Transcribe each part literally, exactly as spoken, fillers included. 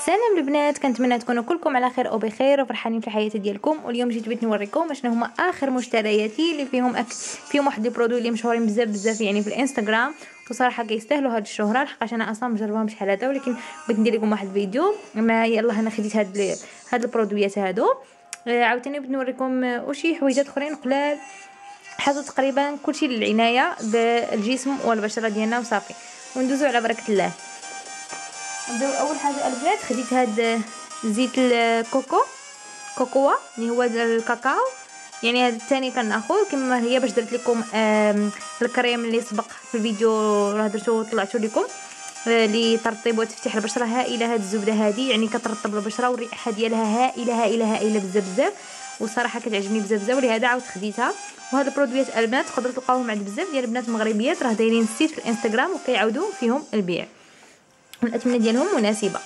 سلام البنات، كنتمنى تكونوا كلكم على خير او بخير وفرحانين في الحياه ديالكم. واليوم جيت بغيت نوريكم شنو هما اخر مشترياتي اللي فيهم أك... فيهم واحد لي برودوي اللي مشهورين بزاف بزاف يعني في الانستغرام، وصراحه كيستاهلوا هاد الشهره لحقاش انا اصلا مجرباهم شحال هذا، ولكن بغيت ندير لكم واحد الفيديو. ما يلاه انا خديت هاد ل... هاد البرودويات هادو. عاوتاني بغيت نوريكم وشي حويجات اخرين قلال حاجه تقريبا كلشي للعنايه بالجسم والبشره ديالنا وصافي. وندوزو على بركه الله. نبداو اول حاجه البنات، خديت هاد زيت الكوكو كوكوا اللي هو الكاكاو، يعني هذا الثاني كناخذ كما هي باش درت لكم الكريم اللي سبق في الفيديو راه درتو طلعتو لكم لترطيب وتفتيح البشره. هائله هاد الزبده هذه، يعني كترطب البشره والريحه ديالها هائله هائله هائله بزاف بزاف، وصراحه كتعجبني بزاف بزاف، ولهذا عاود خديتها. وهاد البرودويات البنات تقدروا تلقاوهم عند بزاف ديال البنات مغربيات، راه دايرين السيت في الانستغرام وكيعاودوا فيهم البيع، والاثمنه ديالهم مناسبه.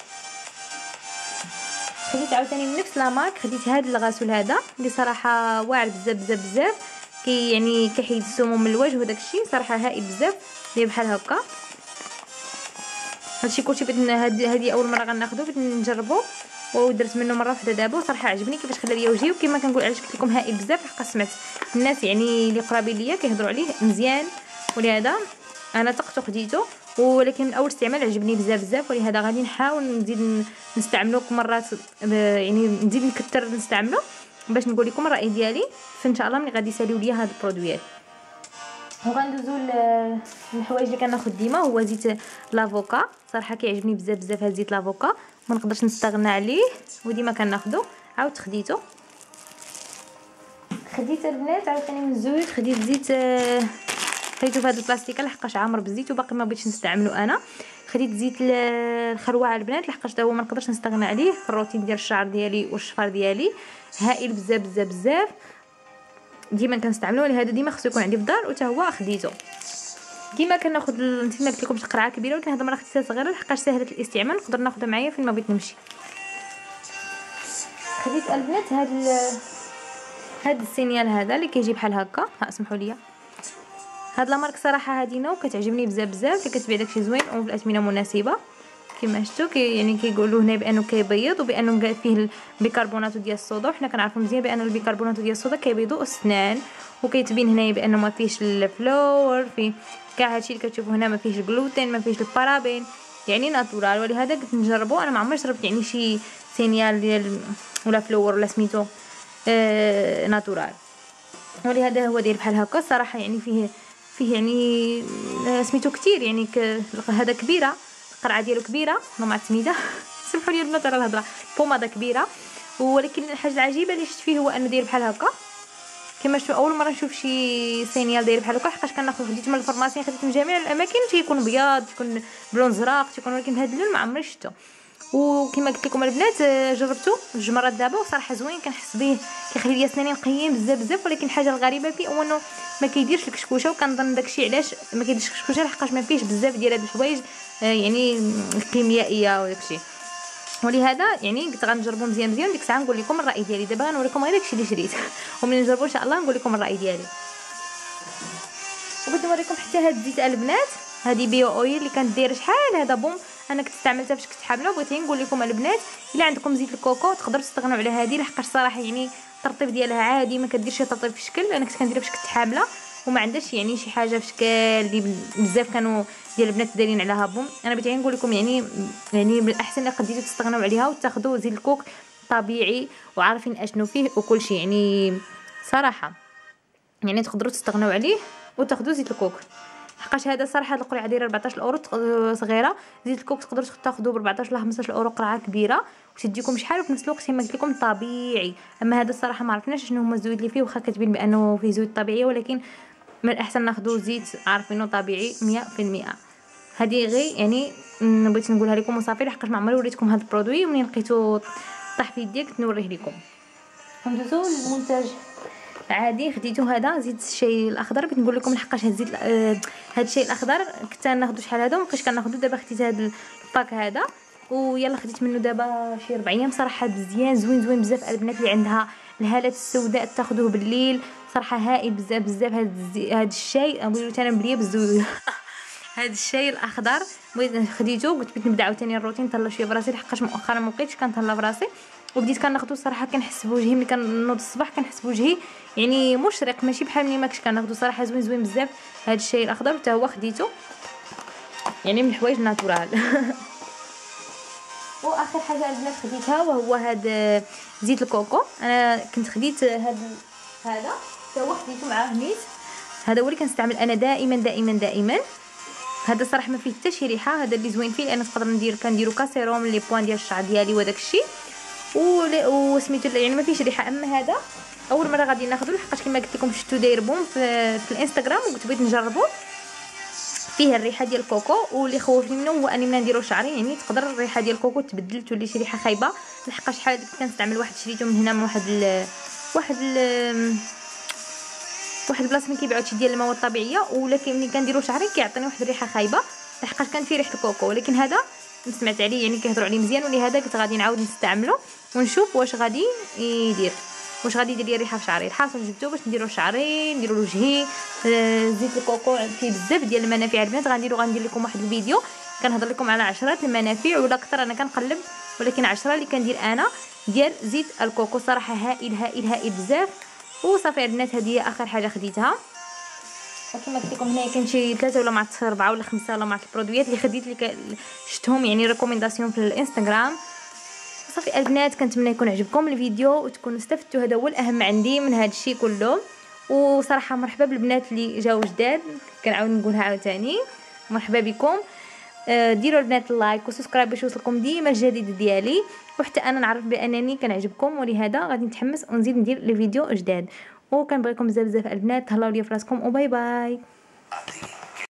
خديت عاوتاني من نفس لا مارك، خديت هاد الغسول هذا اللي صراحه واعر بزاف بزاف بزاف، كي يعني كيحيد السموم من الوجه وداك الشيء، صراحه هائل بزاف اللي بحال هكا. هادشي كلشي بغيت هادي اول مره غناخذو، بغيت نجربو ودرت منه مره واحده دابا، وصراحه عجبني كيفاش خلى ليا وجهي. وكما كنقول علاش قلت لكم هائل بزاف، حق سمعت الناس يعني اللي قرابين ليا كيهضروا عليه مزيان، ولهذا انا طقت خديته. ولكن من اول استعمال عجبني بزاف بزاف، ولهذا غادي نحاول نزيد نستعملو مرات، يعني نزيد نكثر نستعملو باش نقول لكم الراي ديالي فان شاء الله ملي غادي يساليو ليا هاد البرودويات. وغندوزو للحوايج اللي كناخذ ديما، هو زيت لافوكا، صراحه كيعجبني بزاف بزاف هاد زيت لافوكا، ما نقدرش نستغنى عليه وديما كناخذو. عاود خديته خديت البنات عاوتاني من الزيوت، خديت زيت خديته في هذا البلاستيكه لحقاش عامر بالزيت وباقي ما بغيتش نستعملو انا. خديت زيت الخروع البنات لحقاش تا هو ما نقدرش نستغنى عليه في الروتين ديال الشعر ديالي والشفار ديالي، هائل بزاف بزاف بزاف، ديما كنستعملوه، لهذا ديما خصو يكون عندي في الدار، وتا هو خديته. كيما كناخذ انت ما قلت لكم قرعه كبيره، ولكن هذا المره خديتها صغيره لحقاش سهله الاستعمال، نقدر ناخذها معايا فين ما بغيت نمشي. خديت البنات هاد هاد السينيال هذا اللي كيجي بحال هكا، ها اسمحوا لي، هاد لا مارك صراحه هادينا وكتعجبني بزاف بزاف، اللي كتبيع داكشي زوين وفي الاثمنه مناسبه كما شفتوا. كي يعني كيقولوا هنا بانه كيبيض وبانه فيه البيكربونات ديال الصودا، وحنا كنعرفوا مزيان بان البيكربونات ديال الصودا كيبيضوا السنان، وكيتبين هنا بانه ما فيهش الفلور، في كاع هادشي اللي كتشوفوا هنا ما فيهش الجلوتين، ما فيهش البارابين، يعني ناتورال. ولهذا قلت نجربوا، انا ما عمري شربت يعني شي سينيال ديال ولا فلور ولا سميتو آه ناتورال، ولهذا هو داير بحال هكا. صراحه يعني فيه فيه يعني سميتو كتير، يعني ك... هذا كبيره، القرعه ديالو كبيره، ما مع السميده سمحوا لي البنات على الهضره، بوماده كبيره. ولكن الحاجه العجيبه اللي شفت فيه هو انه داير بحال هكا، كما شفتوا اول مره نشوف شي سينيال داير بحال هكا، حقاش كناخذ خديت من الفارماسي، خديت من جميع الاماكن تيكون بياض، تيكون بلون زراق، تيكون، ولكن هذا اللون ما عمري شفتو. وكما قلت لكم البنات جربته جوج مرات دابا وصراحه زوين، كنحس به كيخلي لي اسناني نقيين بزاف بزاف. ولكن الحاجه الغريبه فيه هو انه ما كيديرش الكشكوشه، وكنظن داكشي علاش ما كيديرش الكشكوشه، لحقاش ما فيهش بزاف ديال هاد الحوايج يعني الكيميائيه وداكشي، ولهذا يعني قلت غنجربو مزيان مزيان، ديك الساعه نقول لكم الراي ديالي. دابا غنوريكم غير داكشي اللي شريت وملي نجربو ان شاء الله نقول لكم الراي ديالي. وبغيت نوريكم حتى هاد الزيت البنات، هذه بيو اويل اللي كانت دايره شحال هذا بوم، انا كنت استعملتها فاش كنت حامله، وبغيت نقول لكم البنات الا عندكم زيت الكوكو تقدروا تستغنوا على هذه، لحقاش صراحه يعني الترطيب ديالها عادي، ما كديرش ترطيب في شكل، انا كنت كنديرها فاش كنت حامله وما عندهاش يعني شي حاجه في شكل اللي بزاف كانوا ديال البنات دايرين عليها بوم. انا بغيت نقول لكم يعني يعني من الاحسن اللي قديتوا تستغنوا عليها وتاخذوا زيت الكوك طبيعي وعارفين اشنو فيه وكل شيء، يعني صراحه يعني تقدروا تستغنوا عليه وتاخذوا زيت الكوك، حقاش هذا صراحه هاد القرعه دايره أربعطاش اورو صغيره، زيت الكوك تقدروا تاخذوه ب أربعطاش ولا خمسطاش اورو قرعه كبيره وتديكم شحال، وفي نفس الوقت كما قلت لكم طبيعي. اما هذا الصراحه ما عرفناش شنو هما الزيوت اللي فيه، واخا كتبين بانه فيه زيوت طبيعيه، ولكن من الاحسن ناخذوا زيت عارفينه طبيعي مية في المية. هذه غير يعني بغيت نقولها لكم وصافي، لحقاش ما عمري وريتكم هذا البرودوي، ومنين لقيتو طاح في يدي قلت نوريه لكم. ندوزو للمنتج عادي، خديتو هذا زيت الشاي الاخضر، بغيت نقول لكم لحقاش هاد الزيت آه هاد الشاي الاخضر كنت ناخذو شحال هذا ومابقيتش كناخذو، دابا خديت هاد الباك هذا ويلا خديت منه دابا شي ربع ايام، صراحه مزيان زوين زوين بزاف. البنات اللي عندها الهالات السوداء تاخذوه بالليل، صراحه هائل بزاف بزاف. هاد هاد الشاي نقولوا انا مليه بالزوز هذا الشاي الاخضر بغيت خديته قلت بغيت نبدا عاوتاني الروتين نطلع شويه براسي لحقاش مؤخرا ما بقيتش كنطلع براسي وبديت كناخذو صراحه كنحس بوجهي ملي كنوض الصباح كنحس بوجهي يعني مشرق ماشي بحال ملي ما كنتش كناخذو صراحه زوين زوين بزاف هذا الشاي الاخضر حتى هو خديته يعني من الحوايج ناتورال. واخر حاجه البنات خديتها وهو هذا زيت الكوكو. انا كنت خديت هذا هذا حتى هو خديته معاه نيت هذا هو اللي كنستعمل انا دائما دائما دائما. هذا صراحه ما فيه حتى شي ريحه هذا اللي زوين فيه لان نقدر ندير كنديرو كاسيروم لي بوين ديال الشعر ديالي وداك الشيء وسميتو يعني ما فيش ريحه. اما هذا اول مره غادي ناخذو لحقاش كما قلت لكم شفتو داير بوم في, في الانستغرام وقلت بغيت نجربو فيه الريحه ديال الكوكو واللي خوفني منه هو اني ملي نديرو شعري يعني تقدر الريحه ديال الكوكو تبدل تولي شي ريحه خايبه لحقاش شحال كنستعمل واحد شريته من هنا من واحد ال واحد ال واحد البلاصه اللي كيبيعوا شي ديال المواد الطبيعيه ولكن ملي كنديرو شعري كيعطيني واحد الريحه خايبه لحقاش كان فيه ريحه الكوكو. ولكن هذا سمعت عليه يعني كيهضروا عليه مزيان ولهذا قلت غادي نعاود نستعمله ونشوف واش غادي يدير واش غادي يدير لي ريحه في شعري. الحاصل جبتو باش نديرو شعري نديرو لوجهي. آه زيت الكوكو فيه بزاف ديال المنافع البنات غنديرو غندير لكم واحد الفيديو كنهضر لكم على عشرات المنافع ولا اكثر انا كنقلب ولكن عشرة اللي كندير انا ديال زيت الكوكو صراحه هائل هائل هائل بزاف. وصافي البنات هذه هي اخر حاجه خديتها وكما قلت لكم هنايا كاين شي ثلاثه ولا مع اربعه ولا خمسه ولا مع البرودويات اللي خديت اللي شفتهم يعني ريكومنداسيون في الانستغرام. صافي البنات كنتمنى يكون عجبكم الفيديو وتكونوا استفدتوا هذا هو الاهم عندي من هذا الشيء كله. وصراحه مرحبا بالبنات اللي جاوا جداد كنعاود نقولها عاوتاني مرحبا بكم. ديروا البنات اللايك وسبسكرايب باش يوصلكم ديما الجديد ديالي وحتى انا نعرف بانني كنعجبكم ولهذا غادي نتحمس ونزيد ندير لي فيديو جداد وكنبغيكم بزاف بزاف البنات. تهلاو ليا فراسكم وباي باي.